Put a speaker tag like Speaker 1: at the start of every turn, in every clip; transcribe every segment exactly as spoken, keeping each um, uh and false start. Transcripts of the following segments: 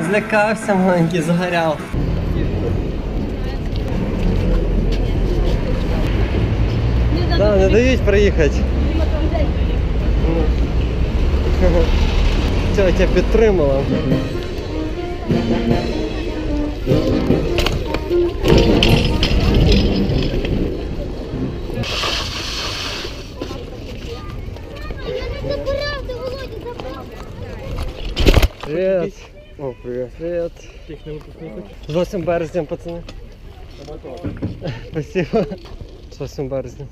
Speaker 1: Злякався маленький, загоряв. Да, не дають проїхати. Тетя підтримала. Привет. О, привет. Привет. З восьмим березня, пацани. Спасибо. З восьмим березня.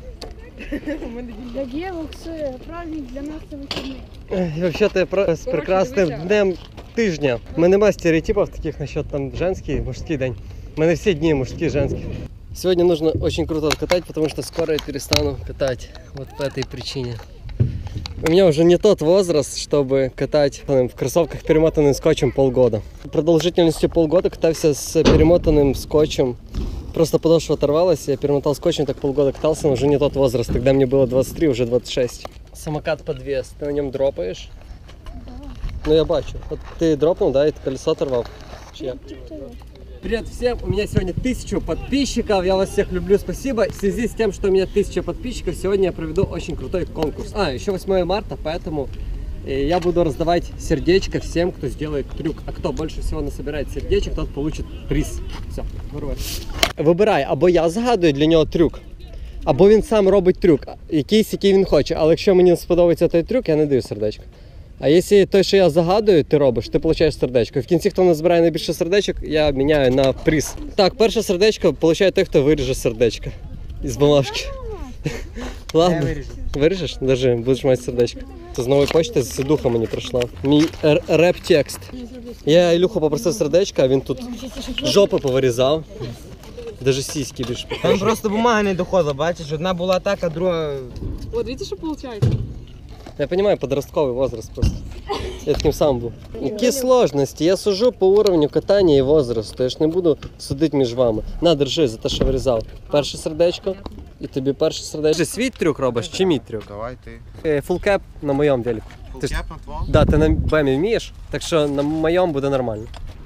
Speaker 2: Для девок це праздник, для нас це вихідний.
Speaker 1: І взагалі з прекрасним днем тижня. У мене немає стереотипів таких насчет там женський, мужський день. У мене всі дні мужські, женські. Сегодня нужно очень круто откатать, потому что скоро я перестану катать. Вот по этой причине. У меня уже не тот возраст, чтобы катать в кроссовках, перемотанным скотчем полгода. Продолжительностью полгода катался с перемотанным скотчем. Просто подошва оторвалась, я перемотал скотчем, так полгода катался, но уже не тот возраст. Тогда мне было двадцать три, уже двадцать шесть. Самокат подвес, ты на нем дропаешь?
Speaker 2: Да.
Speaker 1: Ну я бачу. Вот ты дропнул, да, и колесо оторвал? Чья? Привет всем, у меня сегодня тысяча подписчиков, я вас всех люблю, спасибо. В связи с тем, что у меня тысяча подписчиков, сегодня я проведу очень крутой конкурс. А, еще восьмое марта, поэтому я буду раздавать сердечко всем, кто сделает трюк. А кто больше всего насобирает сердечек, тот получит приз. Все, вирвай. Вибирай, або я загадую для нього трюк, або він сам робить трюк, якийсь, який він хоче. Але якщо мені не сподобається той трюк, я не даю сердечко. А якщо той, що я загадую, ти робиш, ти отримуєш сердечко. І в кінці, хто назбирає найбільше сердечок, я міняю на приз. Так, перше сердечко отримує той, хто виріже сердечко із бумажки. Ладно, виріжеш? Держи, будеш мати сердечко. Це з нової почти з духа мені прийшла. Мій реп-текст. Я Ілюху попросив сердечко, а він тут жопи повирізав. Даже сіськи більше.
Speaker 3: Там просто бумага не доходила, бачиш? Одна була так, а друга...
Speaker 2: Вот видите, что получается?
Speaker 1: Я понимаю, подростковый возраст просто. Я таким сам был. Які сложності? Я сужу по уровню катання і возрасту. Я ж не буду судити між вами. На, держи за те, що вирізав. Перше сердечко. І тобі перше сердечко. Ти свій трюк робиш чи мій трюк?
Speaker 4: Давай ти.
Speaker 1: Фулкеп на моєму велику.
Speaker 4: Фулкеп на твоєму?
Speaker 1: Да, ти на бемі вмієш, так що на моєму буде нормально.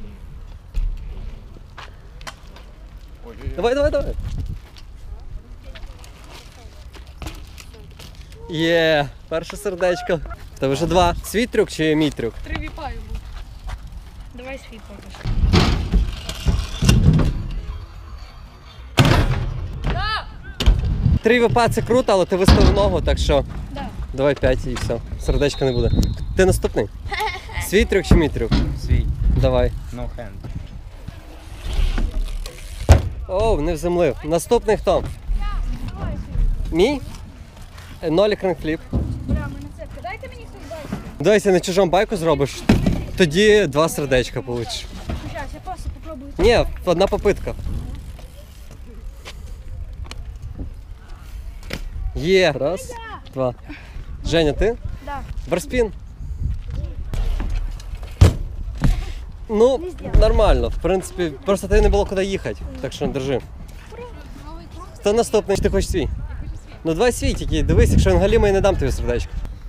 Speaker 1: Давай, давай, давай. Є, перше сердечко. Та вже два. Свій трюк чи мій трюк?
Speaker 2: Три віпа йому. Давай свій покажи. Да!
Speaker 1: Три випа це круто, але ти виставив ногу, так що
Speaker 2: Да.
Speaker 1: давай п'ять і все. Сердечка не буде. Ти наступний? Свій трюк чи мій трюк?
Speaker 3: Свій.
Speaker 1: Давай.
Speaker 3: No hand.
Speaker 1: Оу, не вземлив. Наступний хто? Мій? Нолі кранкфліп.
Speaker 2: Бля, мене це. Дайте мені хтось байку.
Speaker 1: Дивися, на чужому байку зробиш, тоді два сердечка получиш.
Speaker 2: Сейчас, я просто попробую.
Speaker 1: Ні, одна попитка. Є. Раз, два. Женя, ти?
Speaker 2: Да.
Speaker 1: Барспін. Ну, нормально, в принципі, просто тобі не було куди їхати, так що держи. Хто наступний? Чи ти хочеш свій? Ну давай свій тільки, дивись, якщо він галімий, не дам тобі сердечко.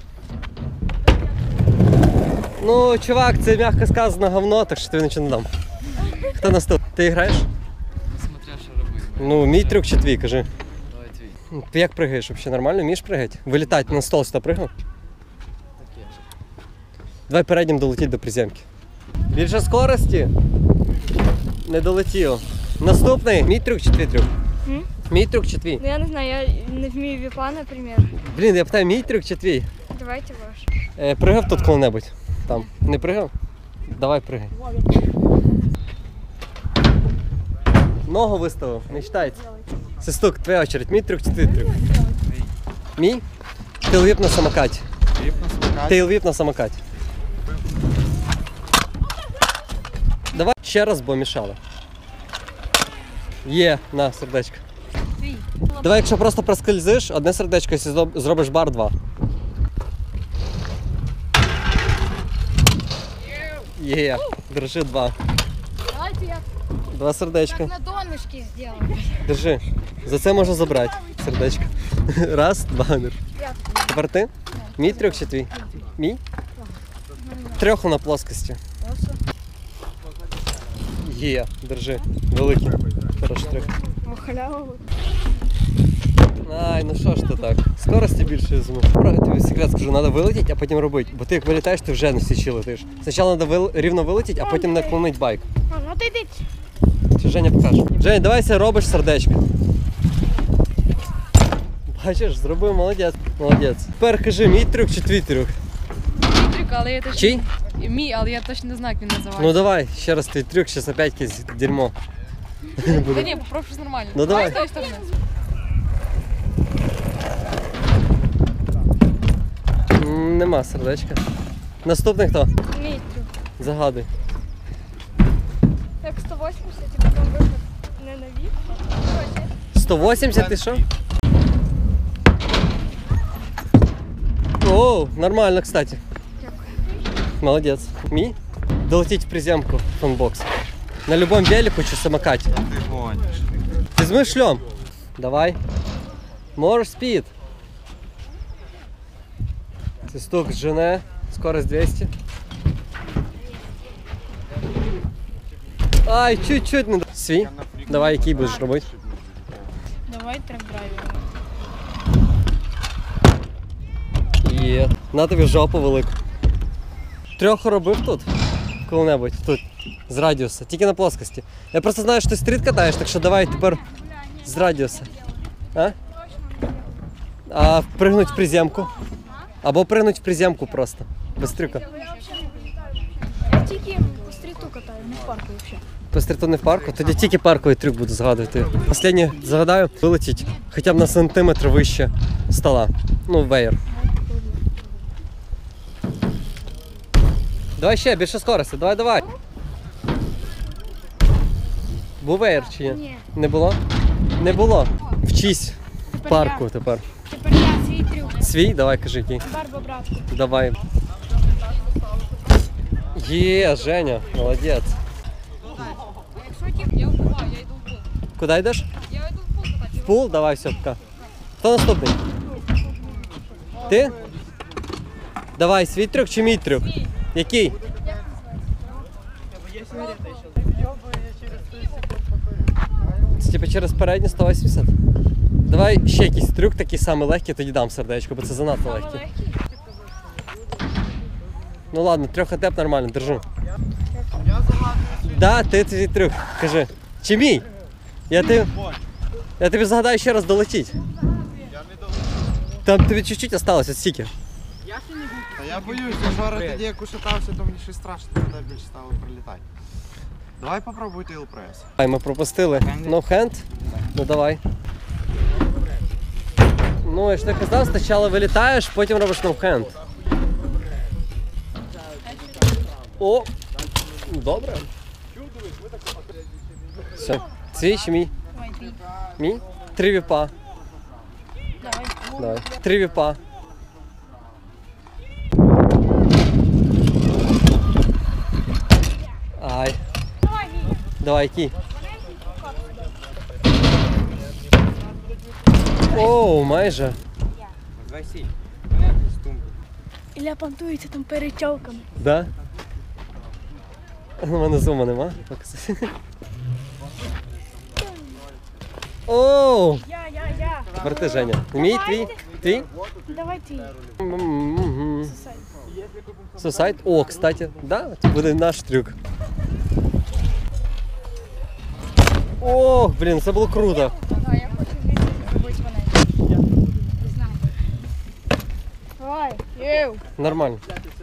Speaker 1: Ну, чувак, це м'яко сказано говно, так що тобі нічого не дам. Хто наступний? Ти граєш?
Speaker 5: Смотря що робити.
Speaker 1: Ну, мій трюк чи твій, кажи.
Speaker 5: Давай твій.
Speaker 1: Ти як пригаєш взагалі? Нормально? Вмієш пригати? Вилітати на стол сюди пригав?
Speaker 5: Таке.
Speaker 1: Давай переднім долетіть до приземки. Більше скорості? Не долетіло. Наступний. Мій трюк чи твій трюк?
Speaker 2: М?
Speaker 1: Мій трюк чи твій?
Speaker 2: Ну я не знаю, я не вмію віпа, наприклад.
Speaker 1: Блін, я питаю, мій трюк чи твій?
Speaker 2: Давайте ваш.
Speaker 1: Е, пригав тут коли-небудь? Там. Не пригав? Давай пригай. Ногу виставив, не вважається. Свисток, твоя очередь. Мій трюк чи твій трюк? Мій? Тейлвіп на самокаті.
Speaker 4: Віп на самокаті.
Speaker 1: Тейлвіп на самокаті. Давай ще раз, бо мішало. Є, на, сердечко.
Speaker 2: Твій.
Speaker 1: Давай, якщо просто проскользиш, одне сердечко, якщо зробиш бар, два. Є, держи два.
Speaker 2: Давайте я
Speaker 1: Два сердечка.
Speaker 2: на донышке сделаю.
Speaker 1: Держи. За це можна забрати сердечко. Раз, два, держи. Тепер ти? Мій трюк чи твій? Мій? Трьох на плоскості. Є, держи. Великий. Хороший штрих.
Speaker 2: Халяву.
Speaker 1: Ай, ну що ж ти так? Скорості більше візьму. Правда, тобі секрет скажу, треба вилетіти, а потім робити. Бо ти як вилітаєш, ти вже не всічі летиш. Спочатку треба вил... рівно вилетіти, а потім наклонити байк.
Speaker 2: А, ну ти йди.
Speaker 1: Чи Женя покаже? Жень, давай все робиш сердечко. Бачиш, зробив, молодець. Молодець. Тепер кажи, мій трюк чи твій трюк?
Speaker 6: Мій трюк, але я точно...
Speaker 1: Чий?
Speaker 6: Мій, але я точно не знаю, як він називається.
Speaker 1: Ну давай, ще раз твій трюк, зараз опять якесь дерьмо.
Speaker 6: Та ні, попробуй щось нормально.
Speaker 1: Ну, давай.
Speaker 6: З тої сторони.
Speaker 1: М, Нема сердечка. Наступний хто?
Speaker 2: Мій трюк.
Speaker 1: Загадуй.
Speaker 2: Як сто вісімдесят, і потім виход не на вік. Короче,
Speaker 1: сто вісімдесят ти що? О, нормально, кстати. Молодець. Мій? Долетіть в приземку фанбокс. На любом велику чи самокаті.
Speaker 4: Ти гониш.
Speaker 1: Візьми шльом. Давай. Можеш спід. Свисток жене. Скорость двісті. Ай, чуть-чуть не... Свій. Давай, який будеш робити?
Speaker 6: Давай трек-драйвер.
Speaker 1: Є. На тобі жопу велику. Трьох робив тут? Коли-небудь тут. З радіуса. Тільки на плоскості. Я просто знаю, що ти стріт катаєш, так що давай тепер з радіуса. А? А пригнуть в приземку? Або пригнуть в приземку просто. Без трюка.
Speaker 2: я тільки по стріту катаю, не в парку взагалі.
Speaker 1: По стріту не в парку? Тоді тільки парковий трюк буду згадувати. Останнє загадаю, вилетіть хоча б на сантиметр вище стола. Ну, веєр. Давай ще, більше скорості, давай, давай. Був веєр чи ні?
Speaker 2: Ні.
Speaker 1: Не було? Не було. Вчись в
Speaker 2: Тепер
Speaker 1: парку
Speaker 2: я.
Speaker 1: тепер.
Speaker 2: Тепер я свій трюк.
Speaker 1: Свій? Давай, кажи який.
Speaker 2: Барба, братку.
Speaker 1: Давай. Є, Женя, молодець.
Speaker 6: Якщо тіп, я вбиваю, я йду в пул.
Speaker 1: Куди йдеш?
Speaker 6: Я йду в пул катати.
Speaker 1: В пул? Давай, все, пока. Хто наступний? Ти? Давай, свій трюк чи мій трюк? Який? Це типу через передню сто вісімдесят? Давай ще якийсь трюк такий самий легкий, тоді дам сердечко, бо це занадто легкий. Ну ладно, трьох атеп нормально, держу. Да, ти твій трюк, кажи. Чи мій? Я, ти... Я тобі загадаю ще раз долетіть. Там тобі чуть-чуть осталось, от стільки.
Speaker 4: Та я боюсь, я жора тоді як ушатався, то мені щось страшно, тоді більше стало прилітати. Давай попробуй тейлпрес.
Speaker 1: Ай, ми пропустили. No hand? Ну давай. Ну, я ж так казав, спочатку вилітаєш, потім робиш no hand. О! Добре. Все. Свій чи мій?
Speaker 6: Давай, твій.
Speaker 1: Мій? Три віпа.
Speaker 6: Давай.
Speaker 1: Давай. Три віпа. Ай. Давай, який? Оу, майже.
Speaker 3: Давай сій.
Speaker 2: Ілля понтується там перед тілками.
Speaker 1: Да? У мене зума нема. Покажи. Оу!
Speaker 2: Я, я, я.
Speaker 1: Верти, Женя. Мій, твій? Твій?
Speaker 2: Давай ти.
Speaker 1: М-м-м. Сусайд? О, кстати, да, це буде наш трюк. Ох, блін, це було круто.
Speaker 2: Да, я хочу вместе зробити ванець. Знаю. Давай. Єу.
Speaker 1: Нормально.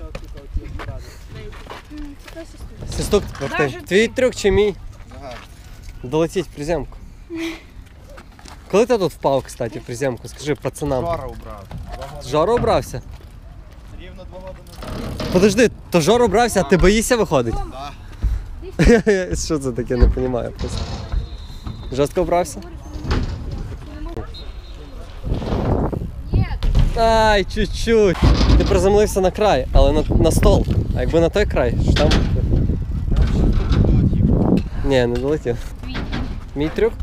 Speaker 2: Це сестра.
Speaker 1: Свисток верти. Твій трюк чи мій? Долетіть в приземку. Коли ти тут впав, кстати, в приземку? Скажи пацанам.
Speaker 4: Жора убрав.
Speaker 1: Жора обрався?
Speaker 4: Рівно два роки назад.
Speaker 1: Подожди, то Жора обрався, а ти боїшся виходить?
Speaker 4: Да.
Speaker 1: Що це таке, не розумію просто. Жорстко обрався? Ай, чуть-чуть. Ти приземлився на край, але на, на стол. А якби на той край, що там? Ні, не долетів. Мій трюк?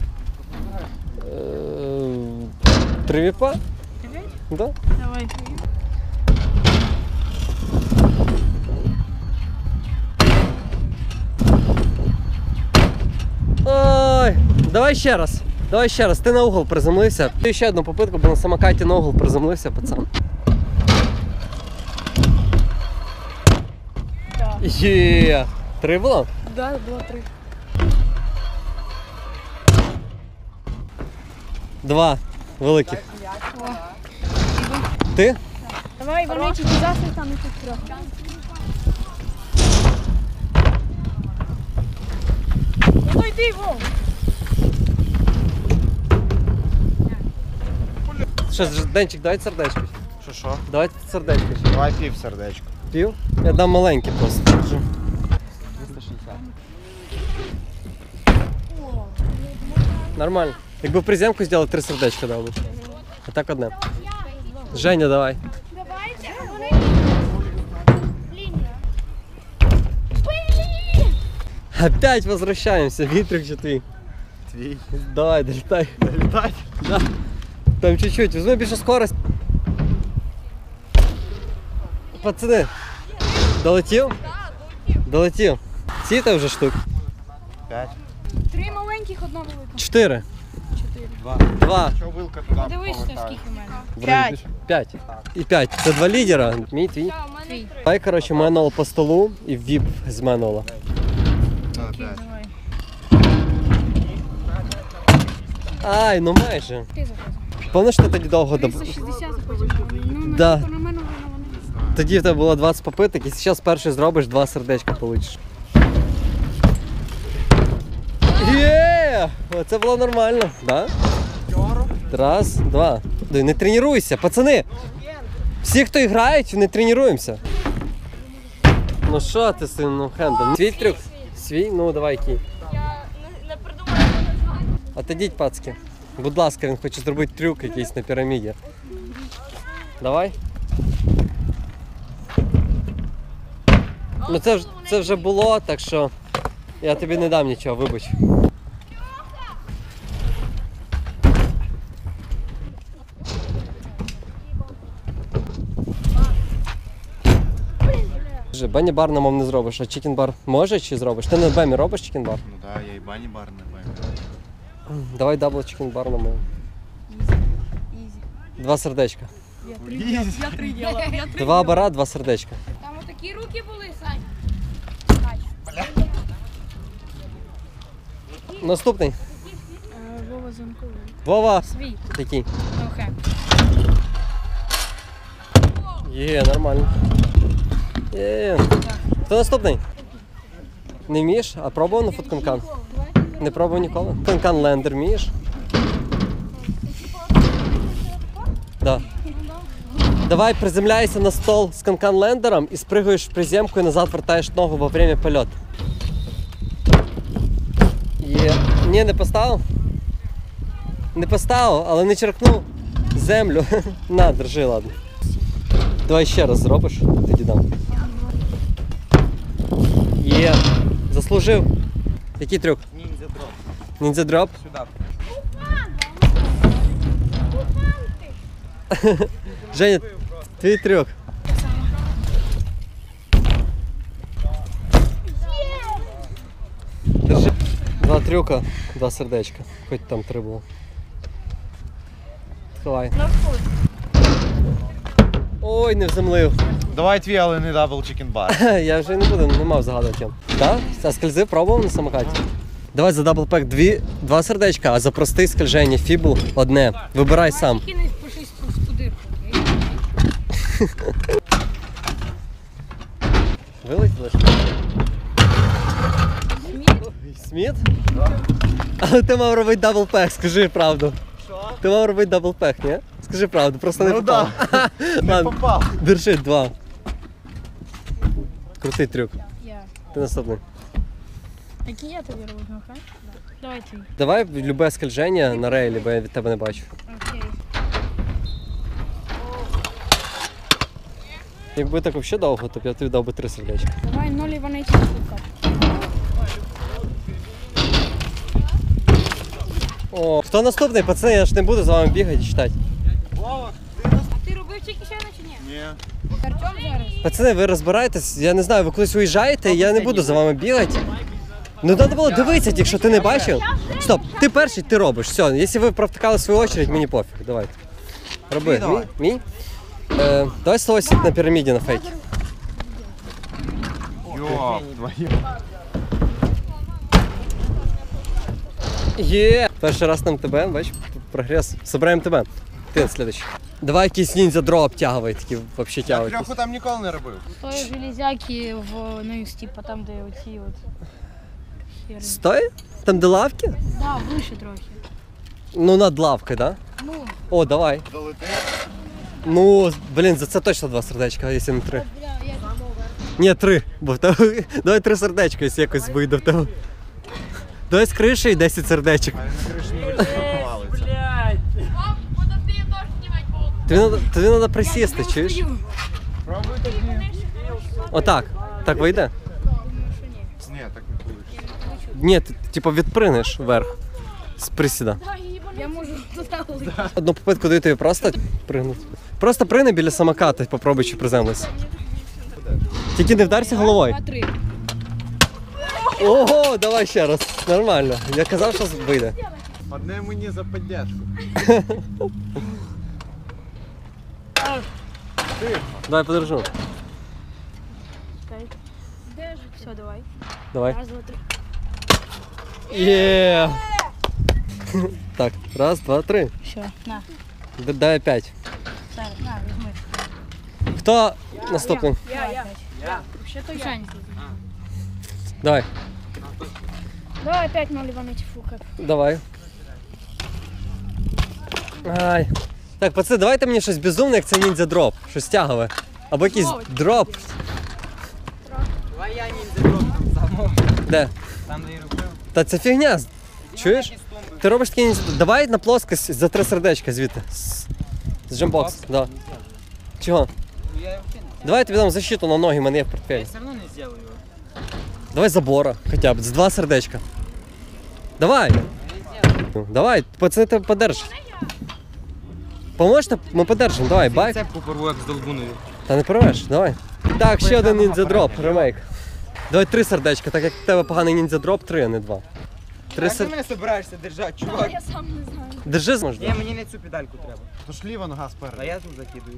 Speaker 1: Е, Три віпа? Да?
Speaker 6: Давай.
Speaker 1: Давай ще раз. Давай ще раз. Ти на угол приземлився. Ти ще одну попитку, бо на самокаті на угол приземлився, пацан. Є. Три було?
Speaker 2: Да, було три.
Speaker 1: Два. Великих. Ти?
Speaker 2: Давай, вони ті дизастри там і тут трьох. Ну йди, Вов.
Speaker 1: Що, Денчик, дай сердечко.
Speaker 4: Що що?
Speaker 1: Давайте сердечко.
Speaker 4: Давай пів сердечко.
Speaker 1: Пів? Я дам маленький просто. двісті шістдесят. Нормально. Якби в приземку зробили, три сердечка дав би. А так одне. Женя, давай.
Speaker 2: Давайте, вони... Лінія.
Speaker 1: Опять возвращаемся. Вітрик чи твій?
Speaker 4: Твій.
Speaker 1: Давай, долітай.
Speaker 4: Долітать?
Speaker 1: Да. Там чуть-чуть. Візьми більше скорость. Пацани. Долетів? Долетів. Ці вже штук.
Speaker 4: П'ять.
Speaker 2: Три маленьких, одна велика.
Speaker 1: Чотири.
Speaker 4: Два.
Speaker 1: Два.
Speaker 4: Що вилка туди
Speaker 2: Подивись, що
Speaker 4: повертає?
Speaker 2: скільки в мене.
Speaker 1: П'ять. П'ять. І п'ять. Це два лідера. Мій твій.
Speaker 2: Твій.
Speaker 1: Давай, коротше, менуал по столу і віп з менуала.
Speaker 4: Да, п'ять.
Speaker 2: Давай.
Speaker 1: Ай, ну майже.
Speaker 2: Ти заходи.
Speaker 1: Пам'ятаєш, ти тоді довго доб...
Speaker 2: триста шістдесят а потім. Ну, на
Speaker 1: Да.
Speaker 2: на мене воно вони.
Speaker 1: Тоді в тебе було двадцять попиток, і зараз перший зробиш, два сердечка получиш. Є! Це було нормально, да? Раз, два. Дай, не тренуйся, пацани! Всі, хто грають, не тренуємося. Ну що ти з цим ну, хендом? Свій трюк? Свій? Ну давай кій.
Speaker 2: Я не придумала, не знаю.
Speaker 1: Отойдіть, пацки. Будь ласка, він хоче зробити трюк якийсь на піраміді. Давай. Ну це, ж- це вже було, так що я тобі не дам нічого, вибач. Скажи, Бенні бар на мом не зробиш, а чікен бар може чи зробиш? Ти на бемі робиш чікен бар?
Speaker 4: Ну так, я і бані бар не баю.
Speaker 1: Давай дабл чікен бар на мом. Два сердечка.
Speaker 2: Я три діла. Я три
Speaker 1: Два бара, два сердечка.
Speaker 6: Там отакі руки були, Сань.
Speaker 1: Наступний.
Speaker 2: Е, Вова Занковий.
Speaker 1: Вова.
Speaker 2: Свій.
Speaker 1: Який?
Speaker 2: Охе.
Speaker 1: Є, нормально. Є. Хто наступний? Не вмієш? А пробував на футканкан? Не пробував ніколи? Футканкан лендер вмієш? Да. Давай приземляйся на стол з канкан лендером і спригаєш в приземку і назад вертаєш ногу во время польоту. Є. Ні, не поставив? Не поставив, але не черкнув землю. На, держи, ладно. Давай ще раз зробиш, тоді дам. Є. Заслужив. Який трюк?
Speaker 3: Ніндзя дроп.
Speaker 1: Ніндзя дроп?
Speaker 3: Сюди.
Speaker 1: Женя, твій трюк. Держи. Два трюка, два сердечка. Хоч там три було. Давай. Ой, не вземлив.
Speaker 4: Давай твій, але не дабл чікен бар.
Speaker 1: Я вже не буду, не мав загадувати. Так? А скользи пробував на самокаті? Давай за даблпек дві, два сердечка, а за простий скольження фібул одне. Вибирай сам.
Speaker 6: Тільки не пишись в ту дирку.
Speaker 1: Вилетіли? Сміт? Але ти мав робити даблпек, скажи правду. Що? Ти мав робити даблпек, ні? Скажи правду, просто не
Speaker 4: Ну
Speaker 1: попав.
Speaker 4: Не
Speaker 1: Ладно,
Speaker 4: попав.
Speaker 1: держи, два. Крутий трюк.
Speaker 2: Я.
Speaker 1: Ти наступний.
Speaker 2: Який я тобі роблю, охе? Давай твій.
Speaker 1: Давай любе скольження на рейлі, бо я від тебе не бачу.
Speaker 2: Окей.
Speaker 1: Якби так взагалі довго, то б я тобі дав би три сердечка.
Speaker 2: Давай ноль і вони ті штука.
Speaker 1: О, хто наступний, пацани, я ж не буду з вами бігати і читати.
Speaker 6: А ти робив тільки ще чи ні?
Speaker 4: Ні.
Speaker 6: Артем зараз?
Speaker 1: Пацани, ви розбираєтесь, я не знаю, ви колись уїжджаєте, я не буду за вами бігати. Ну треба було дивитися, якщо ти не бачив. Стоп, ти перший, ти робиш. Все, якщо ви провтикали свою очередь, мені пофіг. Давайте. Роби.
Speaker 4: давай.
Speaker 1: Мій? Мій? Е, давай столосить на піраміді на фейкі.
Speaker 4: Йоп, твою.
Speaker 1: Є! Перший раз нам тебе, бачиш, прогрес. Собираємо тебе. Ти слідуючий. Давай якийсь ніндзя дроп обтягувай, такі взагалі
Speaker 4: Я
Speaker 1: тягують.
Speaker 4: трьоху там ніколи не робив.
Speaker 2: Тої железяки в, ну, із, типа, там, де оці от. херні.
Speaker 1: Стой? Там де лавки?
Speaker 2: Да, вище трохи.
Speaker 1: Ну над лавкою, да?
Speaker 2: Ну,
Speaker 1: О, давай.
Speaker 4: Долети.
Speaker 1: Ну, блін, за це точно два сердечка, якщо не три.
Speaker 2: бля, я
Speaker 1: Ні, три. Бо в тебе... Давай три сердечка, якщо якось вийде в тебе. Давай з криші і десять сердечок.
Speaker 4: А він на криші не валиться.
Speaker 6: Подожди, я тоже снимать буду.
Speaker 1: Тобі треба, тобі треба присісти, чуєш?
Speaker 4: Пробуй тоді.
Speaker 1: Отак. Так вийде?
Speaker 4: Ні, так не вийде.
Speaker 1: Ні, ти типу відпринеш вверх. З присіда.
Speaker 2: Я можу туди летіти.
Speaker 1: Одну попитку даю тобі просто пригнути. Просто пригни біля самоката, попробуй чи приземлись. Тільки не вдарся головою.
Speaker 2: Два, три.
Speaker 1: Ого, давай ще раз. Нормально. Я казав, що вийде.
Speaker 4: Одне мені за піддержку.
Speaker 1: Давай подержу.
Speaker 2: Все, давай.
Speaker 1: Давай.
Speaker 2: Раз, два, три.
Speaker 1: Є. Так, раз, два, три.
Speaker 2: Все, на.
Speaker 1: Д- Давай п'ять.
Speaker 2: Зараз, на, візьми.
Speaker 1: Хто наступний?
Speaker 2: Я, я. Я. Вообще-то я.
Speaker 1: Давай.
Speaker 2: Давай опять ноль Иванович Фуков.
Speaker 1: Давай. Ай. Так, пацани, давайте мені щось безумне, як це ніндзя дроп. Щось тягове. Або якийсь дроп.
Speaker 3: Давай я ніндзя дроп там само.
Speaker 1: Де?
Speaker 3: Там де і робив.
Speaker 1: Та це фігня. Чуєш? Ти робиш такі ніндзя. Давай на плоскость за три сердечка звідти. З, з джембокс. Да. Чого?
Speaker 3: Ну я взагалі не.
Speaker 1: Давай я тобі дам защиту на ноги, в мене є в
Speaker 3: Я
Speaker 1: портфелі.
Speaker 3: все одно не зроблю його.
Speaker 1: Давай забора, хоча б, з два сердечка. Давай. Давай, пацани тебе подержать. Поможете? Ми подержимо, давай, байк.
Speaker 3: Цепку порву як з долбуною.
Speaker 1: Та не порвеш, давай. Так, ще один ніндзя дроп, ремейк. Давай три сердечка, так як в тебе поганий ніндзя дроп, три, а не два. Три
Speaker 3: Як ти
Speaker 1: сер...
Speaker 3: мене збираєшся держати, чувак?
Speaker 2: Я сам не знаю.
Speaker 1: Держи
Speaker 3: Ні,
Speaker 1: зможеш.
Speaker 3: мені не цю педальку треба.
Speaker 4: То ж ліва нога
Speaker 3: А
Speaker 4: спереду.
Speaker 3: я тут закидую.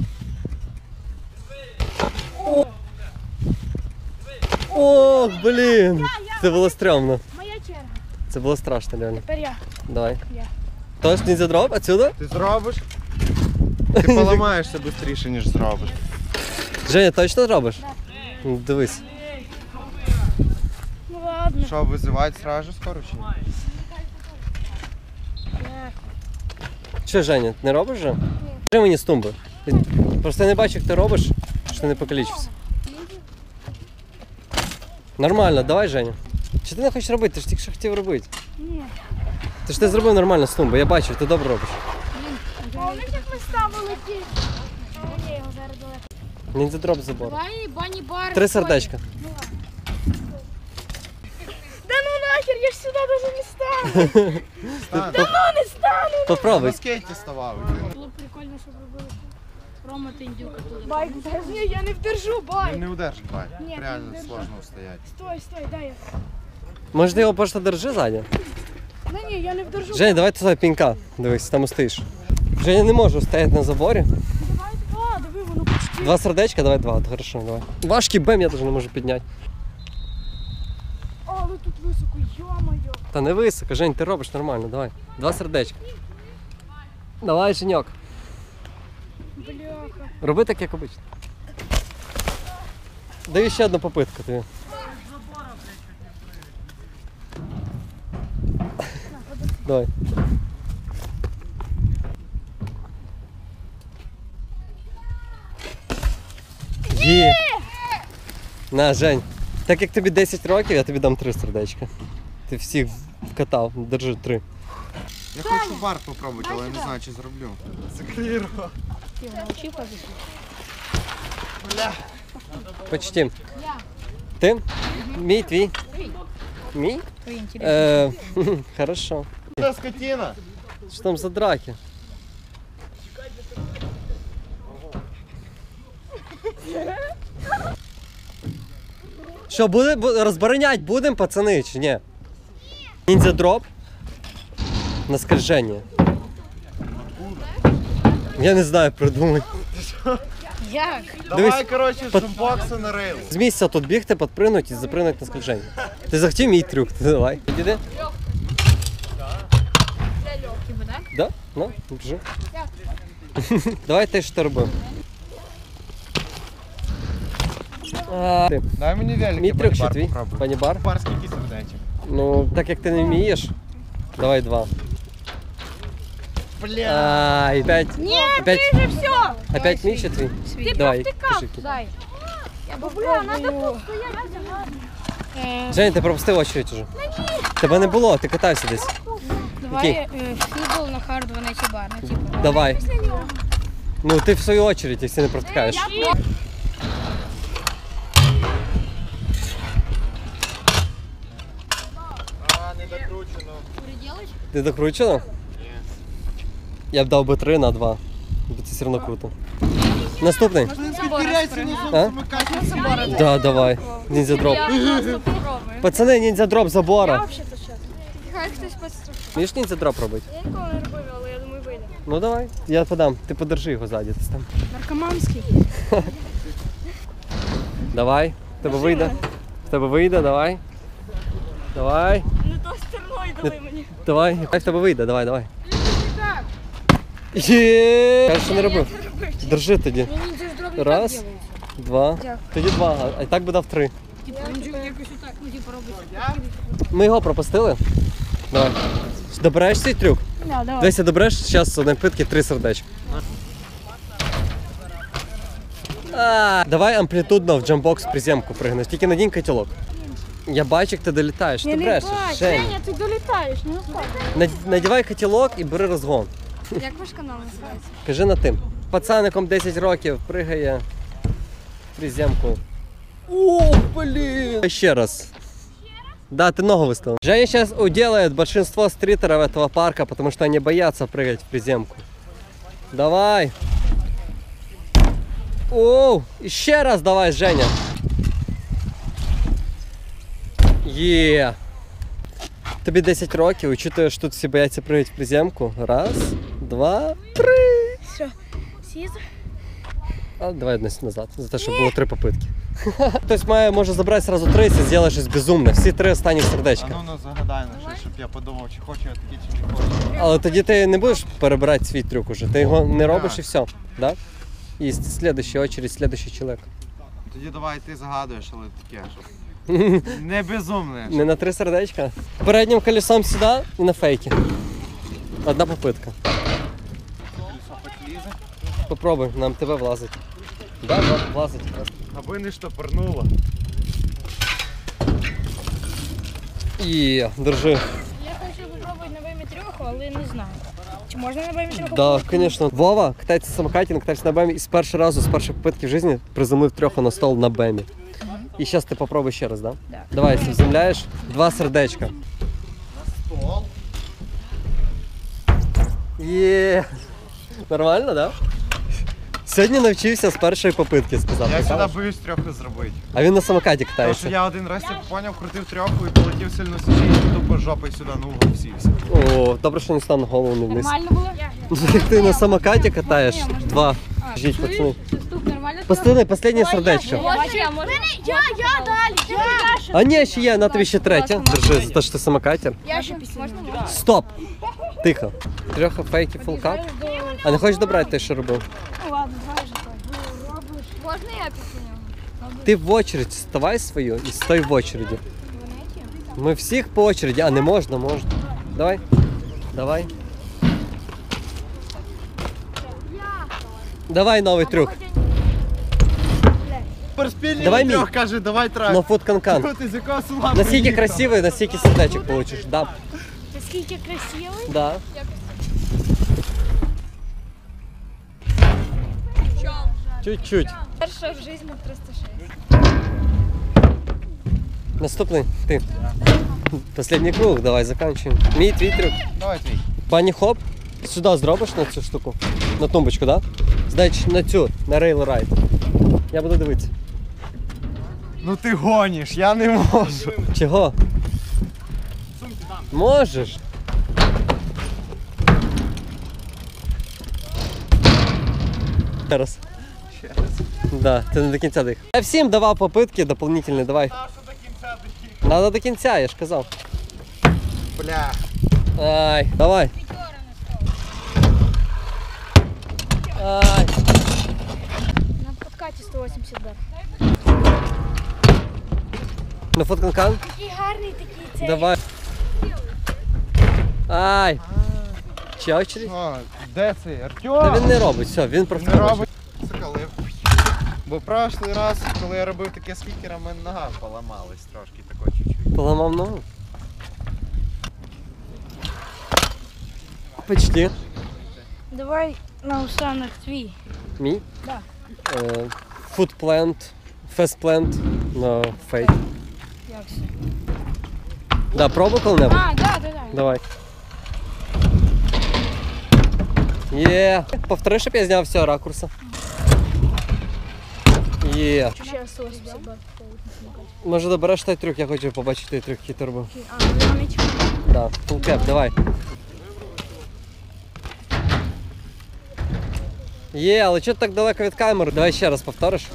Speaker 1: Ох, блін. Це було стрьомно.
Speaker 2: Моя черга.
Speaker 1: Це було страшно, реально.
Speaker 2: Тепер я.
Speaker 1: Давай.
Speaker 2: Я.
Speaker 1: Тож ніндзя дроп, отсюда?
Speaker 4: Ти зробиш? Ти поламаєшся швидше, ніж зробиш.
Speaker 1: Женя, точно зробиш? Ну, дивись.
Speaker 2: Ну ладно.
Speaker 4: Що, визивати сразу скоро чи ні?
Speaker 2: Я.
Speaker 1: Що, Женя, не робиш вже? Скажи мені з тумби. Просто я не бачу, як ти робиш, що ти не покалічився. Нормально, давай, Женя. Чи ти не хочеш робити? Ти ж тільки що хотів робити.
Speaker 2: Ні.
Speaker 1: Ти ж ти зробив нормально з тумби, я бачу, ти добре робиш.
Speaker 2: Помниш, як ми ставили ті? Ні, його зараз далеко.
Speaker 1: Ніндзя дроп забор.
Speaker 6: Давай, Банни Бар.
Speaker 1: Три сердечка.
Speaker 2: Да ну нахер, я ж сюди даже не стану.
Speaker 4: Стань.
Speaker 2: Ну не стану.
Speaker 1: Попробуй.
Speaker 4: На скейті ставав.
Speaker 6: Було б прикольно, щоб робили Рома та індюка туди.
Speaker 2: Байк, ні, я не вдержу,
Speaker 4: Він
Speaker 2: байк.
Speaker 4: не удержить, бай.
Speaker 2: Ні,
Speaker 4: Реально
Speaker 2: не
Speaker 4: сложно устоять.
Speaker 2: Стой, стой, дай я.
Speaker 1: Може ти його просто держи ззаді?
Speaker 2: Ну ні, я не вдержу.
Speaker 1: Женя, давай туди пінька. Дивись, там стоїш. Женя не може стояти на заборі.
Speaker 2: Давай два, диви, воно почти.
Speaker 1: Два сердечка, давай два. Хорошо, давай. Важкий бем я теж не можу підняти.
Speaker 2: Але тут високо, йо-моє.
Speaker 1: Та не високо, Жень, ти робиш нормально, давай. Два сердечка. Давай, Женьок.
Speaker 2: Бляха.
Speaker 1: Роби так, як обично. Даю ще одну попитку тобі. Давай. Є! На, Жень. Так як тобі десять років, я тобі дам три сердечка. Ти всіх вкатав, держи три.
Speaker 4: Я хочу бар попробувати, але я не знаю, чи зроблю. Заклірував.
Speaker 2: Ти навчив кажеш?
Speaker 1: Почти. Ти? Мій, твій? Мій?
Speaker 2: Твої інтереси.
Speaker 1: Е, Хорошо.
Speaker 4: Це скотина.
Speaker 1: Що там за драки? Що, буде, бу- розборонять будемо, пацани, чи ні? Ніндзя дроп. На скольження. Я не знаю, придумай.
Speaker 2: Як?
Speaker 1: Дивись,
Speaker 4: Давай, коротше,
Speaker 1: под-
Speaker 4: шумбокси на рейл.
Speaker 1: З місця тут бігти, підпригнути і запригнути на скольження. Ти захотів мій трюк, ти давай. Іди. Да? Ну, біжи. Давай те, що ти робив. А, ти.
Speaker 4: Дай мені великий
Speaker 1: Мій трюк ще
Speaker 4: панібар
Speaker 1: твій.
Speaker 4: попробуй.
Speaker 1: Панібар.
Speaker 4: Бар скільки сердечок?
Speaker 1: Ну, так як ти не вмієш, давай два.
Speaker 4: Бля.
Speaker 1: Ай, опять.
Speaker 2: Ні,
Speaker 1: Опять,
Speaker 2: ти же все.
Speaker 1: опять мій ще твій?
Speaker 2: Ти
Speaker 1: Давай,
Speaker 2: провтикав.
Speaker 1: кажи, який.
Speaker 2: Дай. Я бабуля, надо тут стояти.
Speaker 1: Жень, ти пропустив очередь уже. Тебе не було, ти катався десь.
Speaker 2: Давай
Speaker 1: Який?
Speaker 2: е, футбол на хард дванадцять бар. Ну, типу.
Speaker 1: Давай. Ну, ти в свою очередь, якщо не провтикаєш.
Speaker 4: А, не докручено.
Speaker 1: Ти докручено? Ні. Я б дав би три на два. Бо це все одно круто. Наступний?
Speaker 4: Теряйся, не
Speaker 1: А?
Speaker 4: замикайся.
Speaker 1: Да, давай. Ніндзя дроп. Пацани, ніндзя дроп забора.
Speaker 2: Хай хтось пострахує.
Speaker 1: Вмієш ніндзя дроп робити?
Speaker 2: Я ніколи не робив, але я думаю, вийде.
Speaker 1: Ну давай. Я подам. Ти подержи його ззаді. Ти там.
Speaker 2: Наркоманський.
Speaker 1: Давай. В тебе вийде. В тебе вийде, давай. Давай.
Speaker 2: Не то стерною дали мені.
Speaker 1: Давай. Хай в тебе вийде, давай, давай. Є. Кажеш, що не робив. Держи тоді.
Speaker 2: Мені це ж дроблю
Speaker 1: Раз, два. Тоді два. А і так би дав три.
Speaker 2: Типу, він же якось отак, ну типу робить.
Speaker 1: Ми його пропустили. Давай. Добереш цей трюк?
Speaker 2: Да, давай.
Speaker 1: Десь добереш, зараз на питки три сердечка. А, давай амплітудно в джамбокс приземку пригнеш. Тільки надінь котілок. Я бачу, як ти долітаєш. Ти
Speaker 2: Я не
Speaker 1: брешеш.
Speaker 2: бачу.
Speaker 1: Жень.
Speaker 2: Женя, ти долітаєш, не нападай.
Speaker 1: Над- Надівай котілок і бери розгон.
Speaker 2: Як ваш канал називається?
Speaker 1: Кажи на тим. Пацаником десять років пригає в приземку. О, блин! Ще раз. Да, ты ногу выставил. Женя сейчас уделает большинство стритеров этого парка, потому что они боятся прыгать в приземку. Давай. Оу, еще раз давай, Женя. Є. Тобі десять років, учитуєш, що тут всі бояться пригати в приземку. Раз, два, три.
Speaker 2: Все, сіз.
Speaker 1: А давай одне назад, за те, щоб було три попитки. Хтось має, може забрати сразу три, і зробити щось безумне. Всі три останні
Speaker 4: А
Speaker 1: сердечка.
Speaker 4: ну, ну загадай на щось, щоб я подумав, чи хочу я такі, чи не хочу.
Speaker 1: Але тоді ти не будеш перебирати свій трюк уже. Ти його не робиш і все. Да? І слідуща очередь, слідущий чоловік.
Speaker 4: Тоді давай ти загадуєш, але таке, щоб не безумне.
Speaker 1: Не на три сердечка. Переднім колесом сюди і на фейки. Одна попитка. Попробуй, нам тебе влазить. Да, да, влазить.
Speaker 4: Аби не штопорнуло.
Speaker 1: І держи.
Speaker 2: Я хочу спробувати на вимі трьоху, але не знаю. Чи можна на вимі трьоху?
Speaker 1: Да, звісно. Вова катається на самокаті, катається на бемі і з першого разу, з першої попитки в житті приземлив трьоху на стол на бемі. І зараз ти попробуй ще раз, да?
Speaker 2: Да.
Speaker 1: Давай, заземляєш. Два сердечка.
Speaker 4: Стол.
Speaker 1: Є. Нормально, да? Сьогодні навчився з першої попитки, сказав.
Speaker 4: Я
Speaker 1: Прикалуєш?
Speaker 4: сюди боюсь трьоху зробити.
Speaker 1: А він на самокаті
Speaker 4: Тому що
Speaker 1: катається.
Speaker 4: я один раз я поняв, крутив трьоху і полетів сильно сусід, і тупо жопою сюди на угол сівся.
Speaker 1: О, добре, що не став на голову не вниз.
Speaker 2: Нормально було?
Speaker 1: Як ти на самокаті катаєш? Два. Жіть, пацани.
Speaker 2: Стук нормально?
Speaker 1: Пацани, останнє сердечко.
Speaker 2: Я, я, я далі, я, я.
Speaker 1: А ні, ще є, на тобі ще третє. Держи, за те, що ти самокатер.
Speaker 2: Я ще після. Можна?
Speaker 1: Стоп! Тихо. Трьоха фейки, фулкап. А не хочеш добрати те, що робив?
Speaker 2: Ну ладно, давай же так. Можна я після нього?
Speaker 1: Ти в очередь вставай свою і стой в очереді. Ми всіх по очереді, а не можна, можна. Давай. Давай. Давай новий трюк.
Speaker 4: Перспільний
Speaker 1: Давай мій.
Speaker 4: трьох каже, давай трак.
Speaker 1: На фут канкан.
Speaker 4: Ну, ти з якого села
Speaker 1: Наскільки
Speaker 4: приїхав?
Speaker 1: красивий, настільки сердечок получиш. Да.
Speaker 2: Наскільки красивий?
Speaker 1: Да. Чуть-чуть.
Speaker 2: Перша в житті триста шість.
Speaker 1: Наступний ти. Последній круг, давай заканчуємо. Мій твій трюк.
Speaker 4: Давай твій.
Speaker 1: Пані хоп, сюди зробиш на цю штуку. На тумбочку, так? Да? Значить на цю, на рейл райд. Я буду дивитися.
Speaker 4: Ну ти гониш, я не можу.
Speaker 1: Чого? Можеш. Ще раз.
Speaker 4: Ще раз.
Speaker 1: Да, ти не до кінця дих. Я всім давав попитки дополнительні, давай. Надо до кінця, я ж казав.
Speaker 4: Бля.
Speaker 1: Ай, давай. Ай.
Speaker 2: На подкаті сто вісімдесят бар.
Speaker 1: На фотканкан?
Speaker 2: Такий гарний, такий цей.
Speaker 1: Давай. Ай. Чи очередь?
Speaker 4: О, де цей?
Speaker 1: Та
Speaker 4: Артем?
Speaker 1: він не робить, все, він просто
Speaker 4: Не
Speaker 1: хоче.
Speaker 4: робить. Закалив. Бо прошлий раз, коли я робив таке з кікером, в мене нога поламалась трошки, тако чуть-чуть.
Speaker 1: Поламав ногу. Почти.
Speaker 2: Давай на останок твій.
Speaker 1: Мій?
Speaker 2: Да.
Speaker 1: Е, Фудплент, фестплент на фейт.
Speaker 2: Як це?
Speaker 1: Да, пробуй коли-небудь?
Speaker 2: А, да, да, да.
Speaker 1: Давай. Є. Повтори, щоб я зняв всього ракурса. Є.
Speaker 2: Ще сто вісімдесят бар.
Speaker 1: Може добереш той трюк, я хочу побачити той трюк, який ти робив.
Speaker 2: А, ну на меч.
Speaker 1: Да, фулкеп, давай. Є, але чого ти так далеко від камери? Давай ще раз повториш.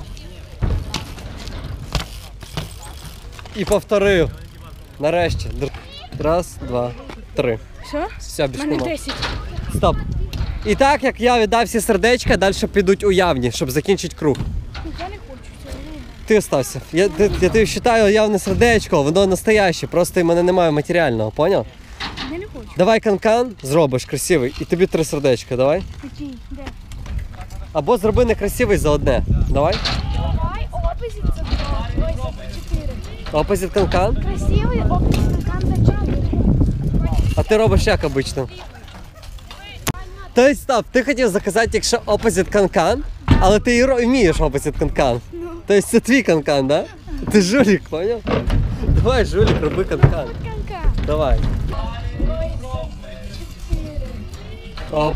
Speaker 1: І повторив. Нарешті. Др- Раз, два, три.
Speaker 2: Все?
Speaker 1: Все,
Speaker 2: У
Speaker 1: більш
Speaker 2: мене
Speaker 1: нема.
Speaker 2: десять.
Speaker 1: Стоп. І так, як я віддав всі сердечка, далі підуть уявні, щоб закінчити круг.
Speaker 2: Ну, я не хочу. Це не.
Speaker 1: Ти остався. Я, я, я тобі вважаю уявне сердечко, воно настояще, просто в мене немає матеріального, поняв?
Speaker 2: Я не хочу.
Speaker 1: Давай канкан, зробиш красивий, і тобі три сердечка, давай.
Speaker 2: Який? Де?
Speaker 1: Або зроби некрасивий за одне. Давай.
Speaker 2: Давай опозит за два. Ой, за чотири.
Speaker 1: Опозит канкан.
Speaker 2: Красивий опозит стакан за чотири.
Speaker 1: А ти робиш як обично? Тобто, стоп, ти хотів заказати, якщо опозит канкан, але ти і ро- вмієш опозит канкан. Тобто це твій канкан, да? Ти жулік, поняв? Давай, жулік, роби канкан.
Speaker 2: Канка.
Speaker 1: Давай. Оп.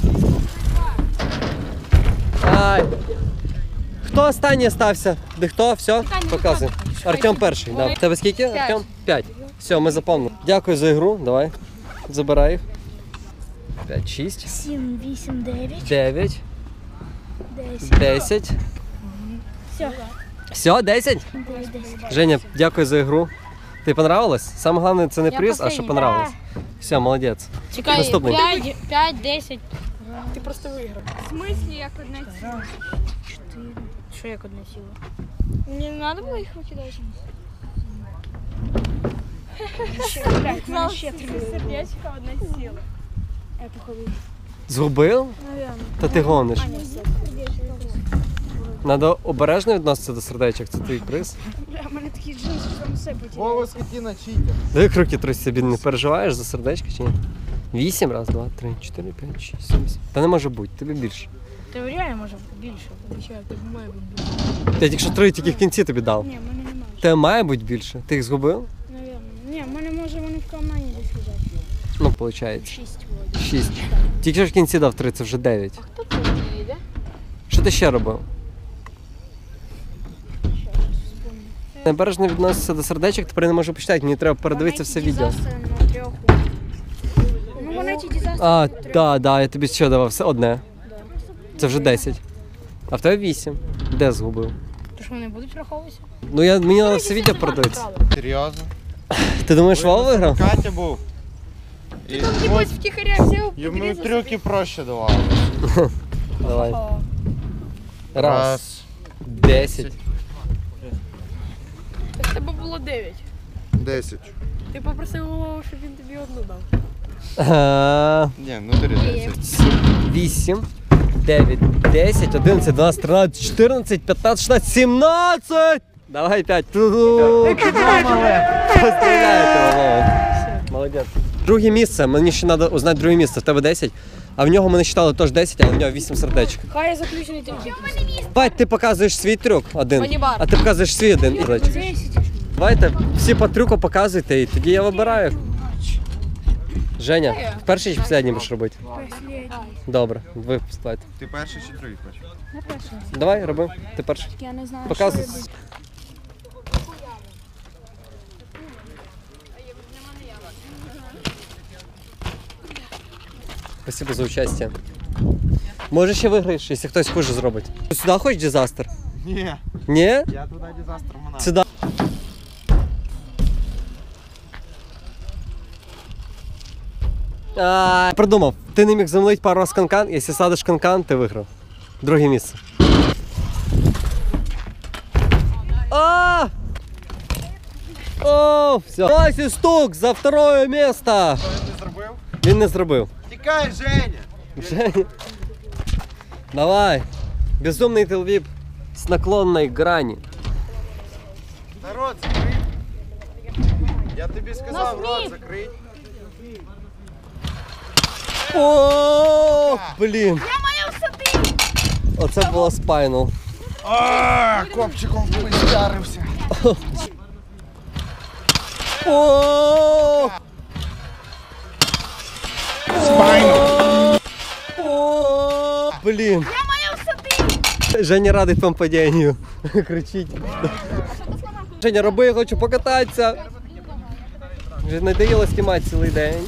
Speaker 1: Ай. Хто останній стався? Де хто? Все? Показуй. Артем перший. Да. Тебе скільки? Артем? П'ять. Все, ми заповнили. Дякую за ігру. Давай. Забирай їх. П'ять, шість,
Speaker 2: Сім, вісім, дев'ять,
Speaker 1: дев'ять,
Speaker 2: десять.
Speaker 1: десять.
Speaker 2: Все.
Speaker 1: Все, десять?
Speaker 2: Десять.
Speaker 1: Женя, дякую за ігру. Ти понравилось? Саме головне це не
Speaker 6: Я
Speaker 1: приз, а що
Speaker 6: последній.
Speaker 1: понравилось. Все, молодець.
Speaker 6: Чекай,
Speaker 1: Наступний.
Speaker 6: п'ять, десять. Ти просто виграв. В смислі, як одна ціла?
Speaker 2: Що як одне сіло?
Speaker 6: Мені не треба було їх викидати?
Speaker 2: Блять, в мене ще три.
Speaker 6: Сердечко одна сіла.
Speaker 2: Я походу.
Speaker 1: Згубив?
Speaker 2: Наверно.
Speaker 1: Та ти гониш.
Speaker 2: Аня, все.
Speaker 1: Надо обережно відноситися до сердечок, це твій приз.
Speaker 2: Бля, у мене такі джинси, що там все
Speaker 4: Вова,
Speaker 2: потеряли.
Speaker 4: скотина, читер.
Speaker 1: Дай руки трусі, собі не переживаєш за сердечко чи ні? Вісім, раз, два, три, чотири, п'ять, шість, сім, вісім. Та не може бути, тобі більше.
Speaker 2: Теорія може бути більше. Обіцяю, тобі має бути більше.
Speaker 1: Я тільки що три тільки в кінці тобі дав.
Speaker 2: Ні, в мене немає.
Speaker 1: Тебе має бути більше. Ти їх згубив?
Speaker 2: Наверно. Ні, в мене може вони в кармані десь лежать.
Speaker 1: Ну, виходить.
Speaker 2: Шість вроді.
Speaker 1: Шість. Тільки що в кінці дав три, це вже дев'ять.
Speaker 6: Хто це не йде?
Speaker 1: Що ти ще робив? Небережно відносишся до сердечок, тепер я не можу почитати, мені треба передивитися все відео.
Speaker 2: На трьох. Ну, вони ті дизастери
Speaker 1: А,
Speaker 2: на трьох.
Speaker 1: так, да, я тобі що давав? Все одне. Це вже десять. А в тебе вісім. Де згубив?
Speaker 2: То що вони будуть враховуватися?
Speaker 1: Ну я мені треба все відео передивитися.
Speaker 4: Серйозно?
Speaker 1: Ти думаєш, Вова виграв?
Speaker 4: Катя був. І
Speaker 6: Небось втіхаря взяв,
Speaker 4: йому трюки проще давали.
Speaker 1: Давай. Раз. Десять.
Speaker 6: в тебе було дев'ять.
Speaker 4: Десять.
Speaker 6: Ти попросив Вову, щоб він тобі одну дав.
Speaker 1: Ага.
Speaker 4: Ні, ну три десять.
Speaker 1: Вісім. Дев'ять. Десять. Одинадцять. Дванадцять. Тринадцять. Чотирнадцять. П'ятнадцять. Шістнадцять. Сімнадцять. Давай п'ять. Постріляйте, Вова. Молодець. Друге місце. Мені ще треба узнати друге місце. В тебе десять. А в нього ми не читали теж десять, але в нього вісім сердечок.
Speaker 2: Хай я заключений трюки.
Speaker 1: Бать, ти показуєш свій трюк один,
Speaker 6: Манібар.
Speaker 1: а ти показуєш свій один сердечок.
Speaker 2: Десять.
Speaker 1: Давайте всі по трюку показуйте і тоді я вибираю. Женя, перший чи останній будеш робити?
Speaker 2: Последній.
Speaker 1: Добре, ви вступайте.
Speaker 4: Ти перший чи другий хочеш?
Speaker 2: На першому.
Speaker 1: Давай, роби. Ти перший.
Speaker 2: Я не знаю,
Speaker 1: Показуй.
Speaker 2: що робити.
Speaker 1: спасибо за участие. Може ще виграєш, якщо хтось хуже зробить. Ти сюди хочеш дизастер?
Speaker 4: Ні,
Speaker 1: Ні?
Speaker 4: я туди дизастер монах.
Speaker 1: Сюди. А, придумав. Ти не міг замлити пару раз канкан, якщо садиш канкан, ти виграв. Друге місце. А! О, все. Вася стук за второе место.
Speaker 4: Що він не зробив?
Speaker 1: Він не зробив.
Speaker 4: Тікай, Женя!
Speaker 1: Женя. Давай. Безумный телвип с наклонной грани.
Speaker 4: Народ, закрий. Я тобі сказав, рот закрий.
Speaker 1: О, блін. Оце було спайнал.
Speaker 4: Ааа, копчиком впиздярився.
Speaker 1: О! Спайнал. Блін. Женя радий твоєму падінню. Кричить. Женя, роби, я хочу покататися. Вже надоїло знімати цілий день.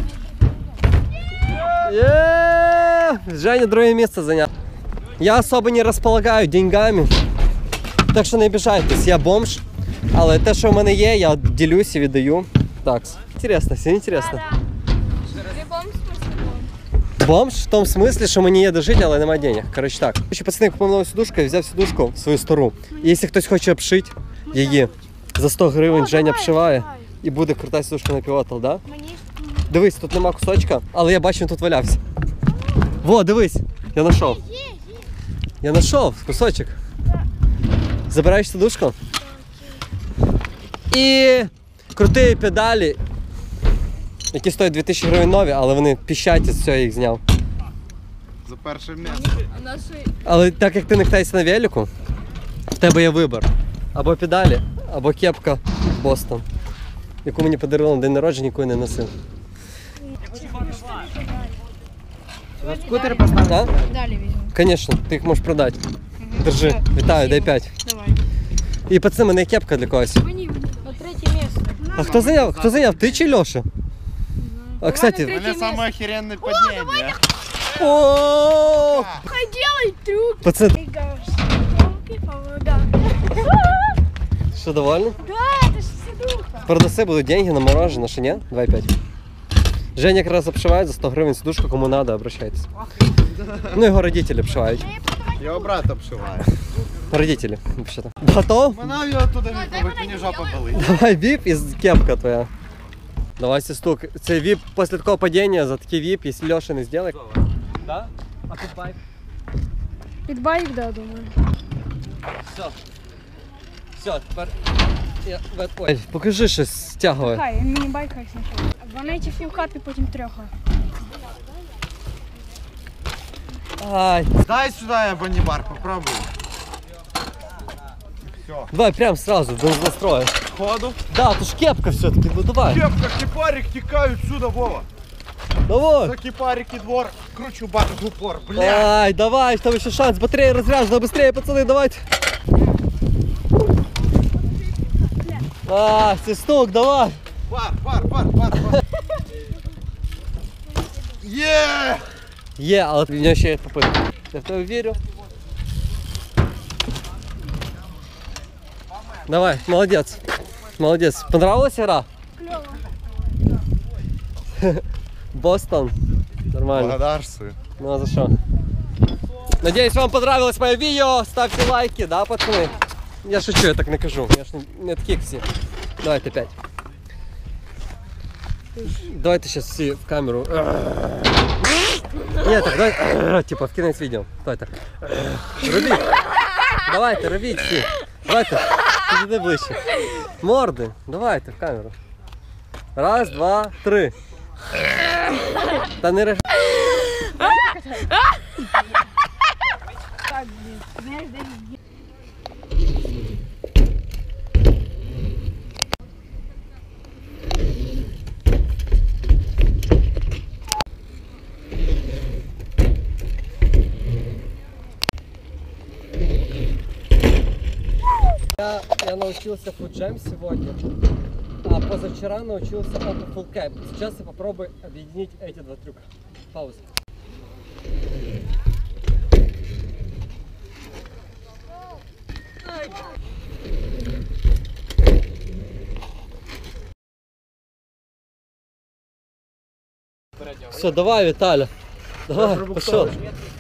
Speaker 1: Є! Женя друге місце зайняв. Я особо не розполагаю деньгами. Так що не обіжайтесь, я бомж. Але те, що в мене є, я ділюсь і віддаю. Так, інтересно, все інтересно.
Speaker 6: В якому смысле?
Speaker 1: Бомж в тому смислі, що мені є де жити, але немає денег. Коротше так. Короче, пацани, купив нову сідушку, я взяв сідушку свою стару. І якщо хтось хоче обшити її, за сто гривень Женя обшиває і буде крута сідушка на півотал, да? Дивись, тут нема кусочка, але я бачу, він тут валявся. Во, дивись, я знайшов. Я знайшов кусочок. Забираєш сідушку? І круті педалі, які стоять дві тисячі гривень нові, але вони піщать, і все, я їх зняв.
Speaker 4: За перше місце.
Speaker 6: А наші...
Speaker 1: Але так як ти не катаєшся на велику, в тебе є вибір. Або педалі, або кепка Бостон, яку мені подарували на день народження, яку я не носив.
Speaker 3: Скутер поставив.
Speaker 1: А?
Speaker 6: Далі візьму.
Speaker 1: Конечно, ти їх можеш продати. Держи, вітаю, дай п'ять.
Speaker 6: Давай.
Speaker 1: І пацани, в мене є кепка для когось.
Speaker 6: Мені на третє місце.
Speaker 1: А хто зайняв? Хто зайняв? Ти чи Льоша? А, кстати,
Speaker 4: У мене саме охеренне падіння.
Speaker 1: о,
Speaker 6: Хай делай трюк.
Speaker 1: пацани, що, довольний?
Speaker 6: Да, это ж сидуха.
Speaker 1: Продаси будуть деньги на мороженое, що ні? два п'ять. Женя якраз обшиває за сто гривень сидушку, кому надо, обращайтесь. Ну, його родителі обшивають.
Speaker 4: Його брат обшиває.
Speaker 1: Родителі, вообще-то. Готов?
Speaker 4: Мене його туди відповідь, мені жопа болить.
Speaker 1: Давай вип і кепка твоя. Давай стук. Це вип після такого падіння, за такий вип, якщо Леша не зробить. Да? А тут байк?
Speaker 6: Під байк, да, думаю.
Speaker 1: Все. Все, тепер я Ой, покажи щось стягує.
Speaker 6: Хай, міні-байк хай спочатку. Вони ці філкапі, потім трьоха.
Speaker 1: Ай.
Speaker 4: Дай сюди я банібар, попробуй. Все.
Speaker 1: Давай прям сразу, без настроя.
Speaker 4: Ходу.
Speaker 1: Да, тут ж кепка все-таки, ну давай.
Speaker 4: Кепка, кипарик, тікають сюди, Вова.
Speaker 1: Давай.
Speaker 4: За кипарик і двор, кручу бар в упор, бля.
Speaker 1: Ай, давай, чтобы еще шанс. Батарея разряжена, быстрее, пацаны, давайте. А, свисток, давай.
Speaker 4: Пар, пар, пар, пар, пар. Є!
Speaker 1: Е, але у меня ще є попытка. Я в тебе вірю. Давай, молодец. Молодец. Понравилась игра?
Speaker 6: Кльово.
Speaker 1: Бостон. Нормально.
Speaker 4: Благодарствую.
Speaker 1: Ну а за что? Надеюсь, вам понравилось мое видео. Ставьте лайки, да, пацаны? Я шучу, я так не кажу. Я ж не, не таких все. Давайте пять. Давайте сейчас все в камеру. Нет, так давай, типа в кінець відео. Давай так. Робіть. Давайте, робіть всі. Давайте. Підійди ближче. Морди. Давайте в камеру. Раз, два, три. Та не реж...
Speaker 6: Так, блін. Знаєш, де він?
Speaker 1: Я, я научился фуджем сегодня, а позавчера научился Open Full Cap. Сейчас я попробую объединить эти два трюка. Пауза. Все, давай, Виталя. Давай, пошел.